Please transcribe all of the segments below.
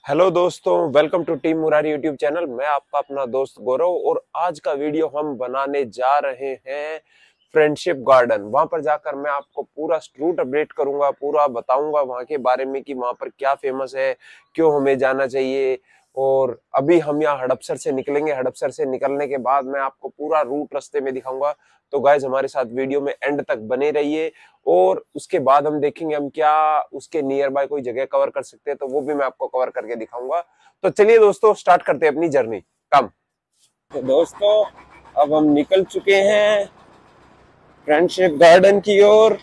Hello दोस्तों, welcome to team Murari YouTube channel. मैं आपका अपना दोस्त गौरव और आज का वीडियो हम बनाने जा रहे हैं फ्रेंडशिप गार्डन। वहां पर जाकर मैं आपको पूरा रूट अपडेट करूंगा, पूरा बताऊंगा वहां के बारे में कि वहां पर क्या फेमस है, क्यों हमें जाना चाहिए। और अभी हम यहाँ हड़पसर से निकलेंगे। हड़पसर से निकलने के बाद मैं आपको पूरा रूट रास्ते में दिखाऊंगा। तो गाइज हमारे साथ वीडियो में एंड तक बने रहिए और उसके बाद हम देखेंगे हम क्या उसके नियर बाय कोई जगह कवर कर सकते हैं, तो वो भी मैं आपको कवर करके दिखाऊंगा। तो चलिए दोस्तों, स्टार्ट करते हैं अपनी जर्नी। कम तो दोस्तों, अब हम निकल चुके हैं फ्रेंडशिप गार्डन की ओर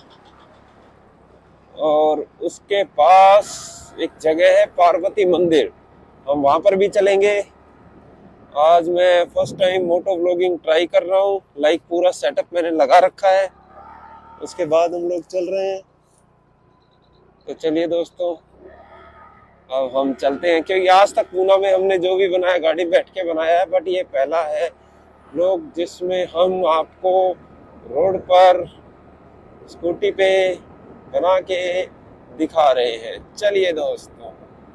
और उसके पास एक जगह है पार्वती मंदिर, हम वहां पर भी चलेंगे। आज मैं first time moto vlogging try कर रहा हूँ। लाइक पूरा सेटअप मैंने लगा रखा है, उसके बाद हम लोग चल रहे हैं। तो चलिए दोस्तों, अब हम चलते हैं, क्योंकि आज तक पूना में हमने जो भी बनाया गाड़ी बैठ के बनाया है, बट ये पहला है लोग जिसमें हम आपको रोड पर स्कूटी पे बना के दिखा रहे हैं। चलिए दोस्तों,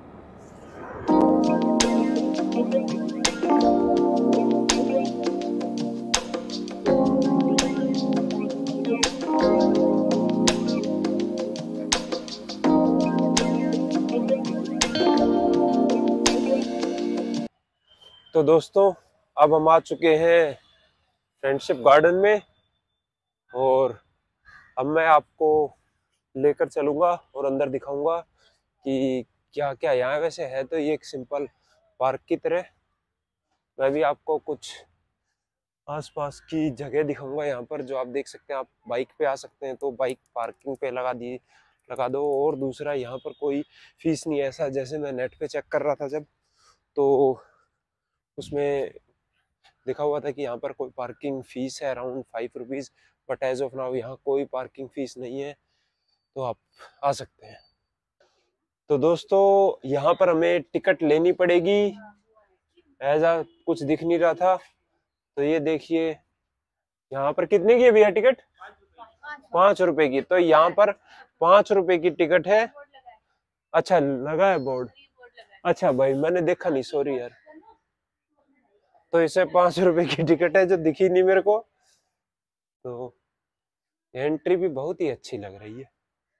तो दोस्तों अब हम आ चुके हैं फ्रेंडशिप गार्डन में और अब मैं आपको लेकर चलूंगा और अंदर दिखाऊंगा कि क्या क्या यहाँ वैसे है। तो ये एक सिंपल पार्क की तरह, मैं भी आपको कुछ आसपास की जगह दिखाऊंगा यहाँ पर, जो आप देख सकते हैं। आप बाइक पे आ सकते हैं तो बाइक पार्किंग पे लगा दो। और दूसरा, यहाँ पर कोई फीस नहीं है, ऐसा जैसे मैं नेट पे चेक कर रहा था जब, तो उसमें लिखा हुआ था कि यहाँ पर कोई पार्किंग फीस है around 5 rupees, but as of now यहाँ कोई पार्किंग फीस नहीं है, तो आप आ सकते हैं। तो दोस्तों, यहाँ पर हमें टिकट लेनी पड़ेगी। ऐसा कुछ दिख नहीं रहा था, तो ये देखिए यहाँ पर कितने की है भैया टिकट? 5 रुपए की। तो यहाँ पर 5 रुपए की टिकट है। अच्छा, लगा है बोर्ड? अच्छा भाई, मैंने देखा नहीं, सॉरी यार। तो इसे 5 रुपए की टिकट है, जो दिखी नहीं मेरे को। तो एंट्री भी बहुत ही अच्छी लग रही है।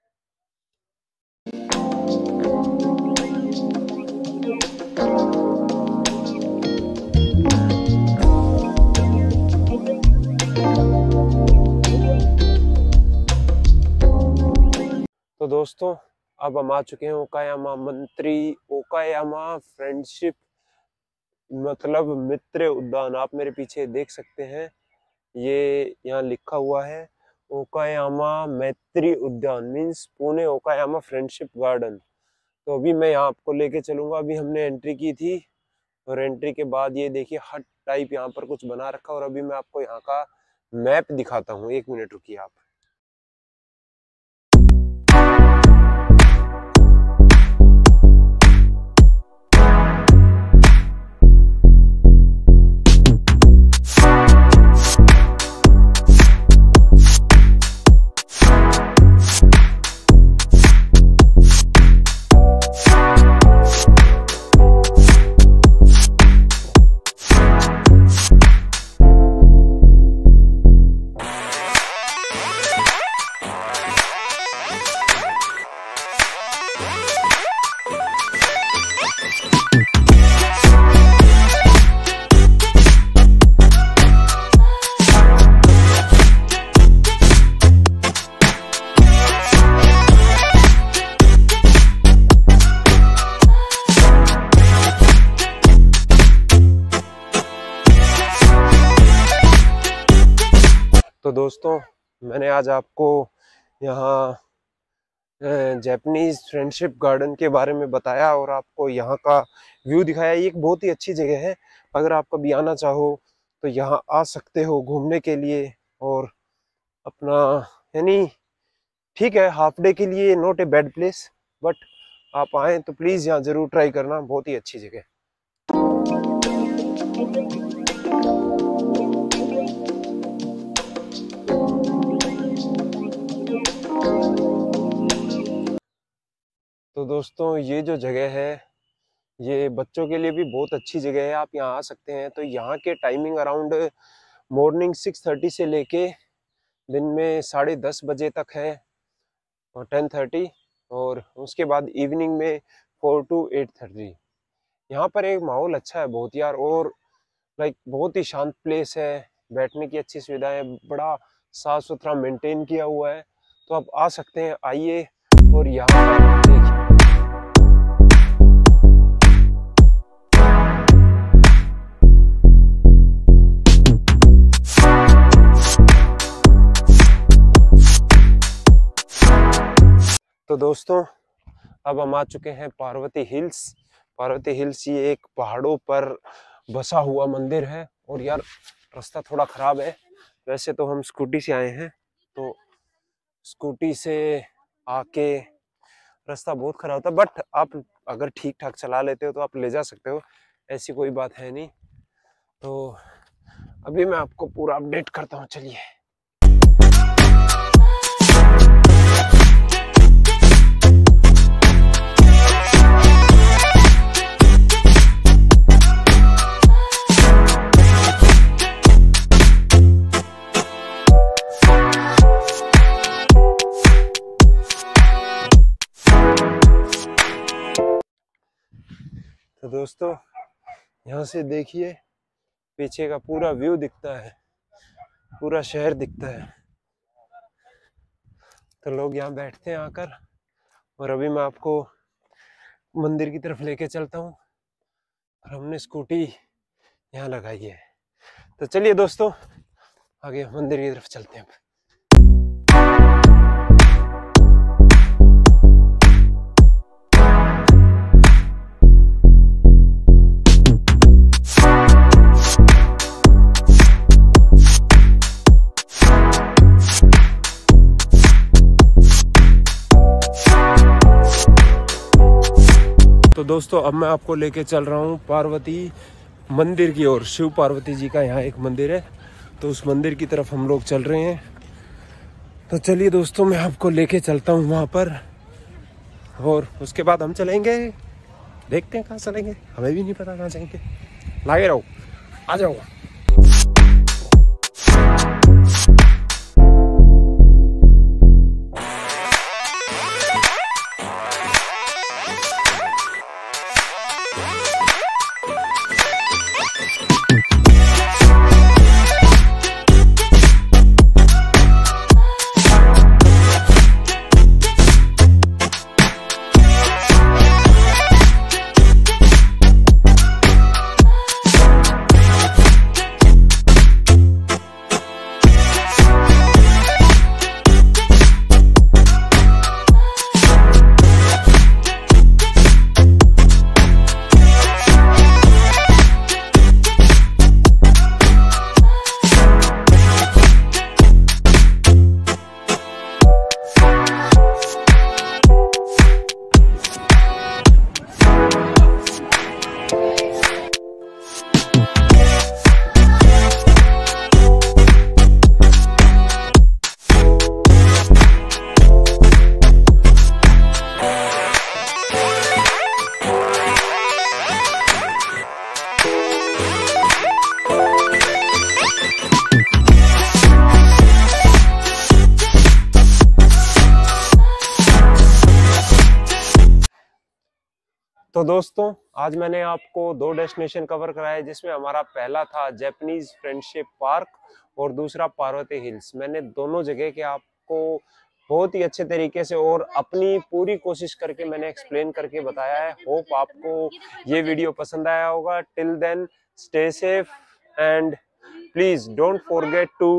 तो दोस्तों, अब हम आ चुके हैं ओकायामा फ्रेंडशिप मतलब मित्र उद्यान। आप मेरे पीछे देख सकते हैं, ये यहाँ लिखा हुआ है ओकायामा मैत्री उद्यान, means Pune Okayama friendship garden. तो अभी मैं यहाँ आपको लेके चलूंगा। अभी हमने एंट्री की थी और एंट्री के बाद ये देखिए हट टाइप यहाँ पर कुछ बना रखा, और अभी मैं आपको यहाँ का मैप दिखाता हूँ। 1 मिनट रुकिए आप। तो दोस्तों, मैंने आज आपको यहाँ जापानीज फ्रेंडशिप गार्डन के बारे में बताया और आपको यहाँ का व्यू दिखाया। ये एक बहुत ही अच्छी जगह है। अगर आप कभी आना चाहो तो यहाँ आ सकते हो घूमने के लिए। और अपना यानी ठीक है, हाफ डे के लिए not a bad place, but आप आए तो प्लीज़ यहाँ ज़रूर ट्राई करना, बहुत ही अच्छी जगह। तो दोस्तों, ये जो जगह है ये बच्चों के लिए भी बहुत अच्छी जगह है, आप यहाँ आ सकते हैं। तो यहाँ के टाइमिंग अराउंड मॉर्निंग 6:30 से लेके दिन में 10:30 बजे तक है और 10:30, और उसके बाद इवनिंग में 4 to 8:30। यहाँ पर एक माहौल अच्छा है बहुत यार, और लाइक बहुत ही शांत प्लेस है, बैठने की अच्छी सुविधा है, बड़ा साफ सुथरा मेंटेन किया हुआ है। तो आप आ सकते हैं, आइए और यहाँ पर देखिए। तो दोस्तों अब हम आ चुके हैं पार्वती हिल्स। पार्वती हिल्स ये एक पहाड़ों पर बसा हुआ मंदिर है। और यार रास्ता थोड़ा खराब है, वैसे तो हम स्कूटी से आए हैं, तो स्कूटी से आके रास्ता बहुत खराब था, बट आप अगर ठीक ठाक चला लेते हो तो आप ले जा सकते हो, ऐसी कोई बात है नहीं। तो अभी मैं आपको पूरा अपडेट करता हूँ, चलिए। तो दोस्तों यहाँ से देखिए पीछे का पूरा व्यू दिखता है, पूरा शहर दिखता है। तो लोग यहाँ बैठते हैं आकर, और अभी मैं आपको मंदिर की तरफ लेके चलता हूँ, और हमने स्कूटी यहाँ लगाई है। तो चलिए दोस्तों आगे मंदिर की तरफ चलते हैं। तो दोस्तों अब मैं आपको लेके चल रहा हूँ पार्वती मंदिर की ओर। शिव पार्वती जी का यहाँ एक मंदिर है, तो उस मंदिर की तरफ हम लोग चल रहे हैं। तो चलिए दोस्तों मैं आपको लेके चलता हूँ वहाँ पर, और उसके बाद हम चलेंगे, देखते हैं कहाँ चलेंगे, हमें भी नहीं पता कहाँ जाएंगे। लागे रहो, आ जाओ। तो दोस्तों आज मैंने आपको 2 डेस्टिनेशन कवर कराए, जिसमें हमारा पहला था जैपनीज फ्रेंडशिप पार्क और दूसरा पार्वती हिल्स। मैंने दोनों जगह के आपको बहुत ही अच्छे तरीके से और अपनी पूरी कोशिश करके मैंने एक्सप्लेन करके बताया है। होप आपको ये वीडियो पसंद आया होगा। Till then stay safe and please don't forget to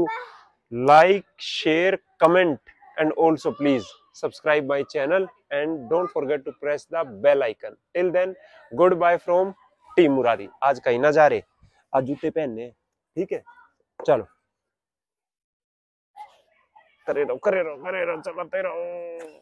like, share, comment, and also please subscribe my channel and don't forget to press the bell icon. Till then, goodbye from Team Murari. आज कहीं ना जा रहे, आज जूते पहनने, ठीक है? चलो करे रहो चलाते रहो।